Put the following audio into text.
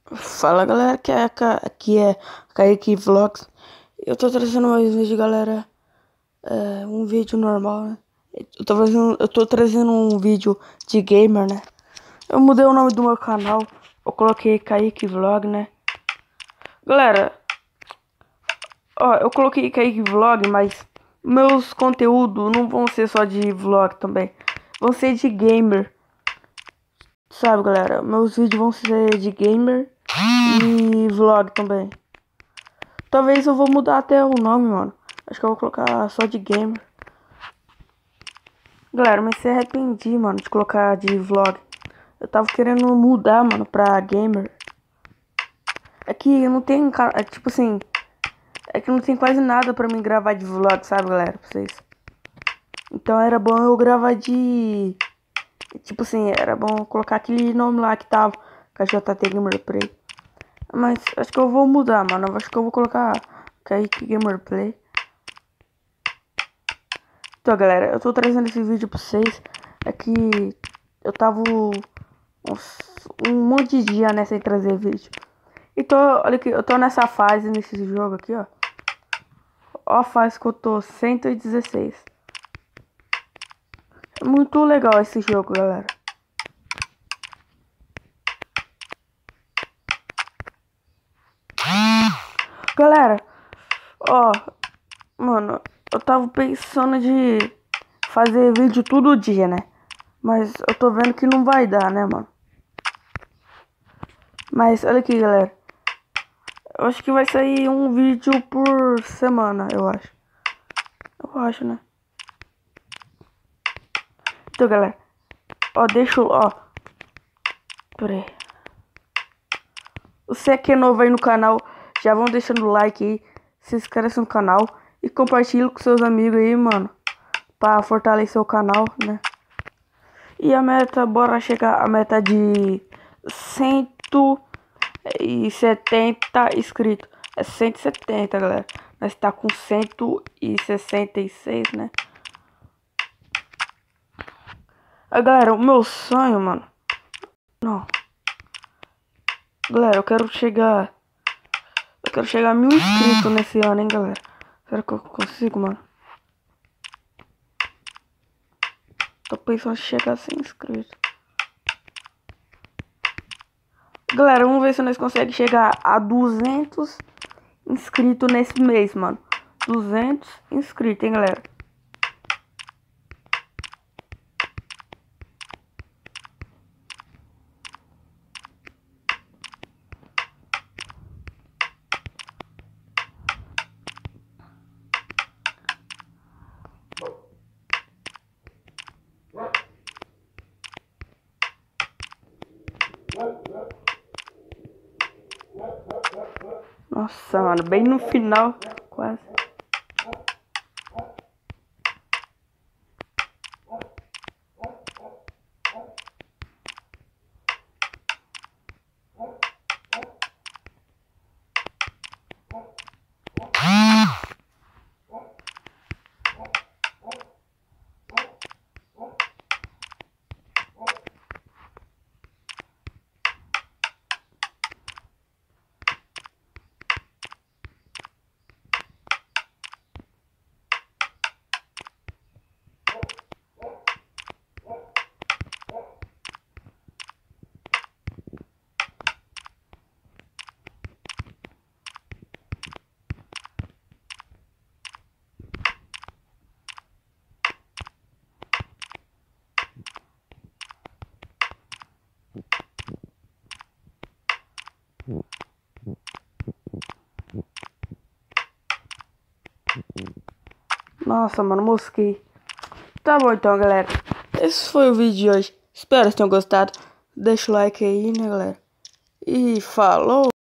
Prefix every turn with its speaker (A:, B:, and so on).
A: Fala galera, aqui é Kaique Vlogs. Eu tô trazendo mais um vídeo, galera. Um vídeo normal, né? Eu tô trazendo um vídeo de gamer, né? Eu mudei o nome do meu canal. Eu coloquei Kaique Vlog, né? Galera, ó, eu coloquei Kaique Vlog, mas meus conteúdos não vão ser só de vlog também. Vão ser de gamer. Sabe, galera? Meus vídeos vão ser de gamer e vlog também. Talvez eu vou mudar até o nome, mano. Acho que eu vou colocar só de gamer. Galera, mas se arrependi, mano, de colocar de vlog. Eu tava querendo mudar, mano, pra gamer. É que não tem, tipo assim, é que não tem quase nada pra mim gravar de vlog, sabe, galera, pra vocês. Então era bom eu gravar de, tipo assim, era bom colocar aquele nome lá que tava, KJT Gamerplay. Mas acho que eu vou mudar, mano. Acho que eu vou colocar Kaique Gamerplay. Então, galera, eu tô trazendo esse vídeo pra vocês. É que eu tava um monte de dia, né, sem trazer vídeo. Então, olha aqui, eu tô nessa fase, nesse jogo aqui, ó. Ó a fase que eu tô, 116. É muito legal esse jogo, galera. Galera, ó, mano, eu tava pensando de fazer vídeo todo dia, né? Mas eu tô vendo que não vai dar, né, mano? Mas olha aqui, galera. Eu acho que vai sair um vídeo por semana, eu acho. Eu acho, né? Então, galera. Ó, deixa eu... Ó. Pera aí. Você que é novo aí no canal, já vão deixando o like aí. Se inscreve no canal. E compartilha com seus amigos aí, mano. Pra fortalecer o canal, né? E a meta, bora chegar a meta de 170 inscritos. É 170, galera. Nós tá com 166, né? Galera, o meu sonho, mano. Não. Galera, eu quero chegar. Eu quero chegar a 1000 inscritos nesse ano, hein, galera. Será que eu consigo, mano? Tô pensando em chegar a 100 inscritos. Galera, vamos ver se nós conseguimos chegar a 200 inscritos nesse mês, mano. 200 inscritos, hein, galera. Nossa, mano, bem no final, quase. Nossa, mano, mosquei. Tá bom então, galera. Esse foi o vídeo de hoje. Espero que tenham gostado. Deixa o like aí, né, galera. E falou!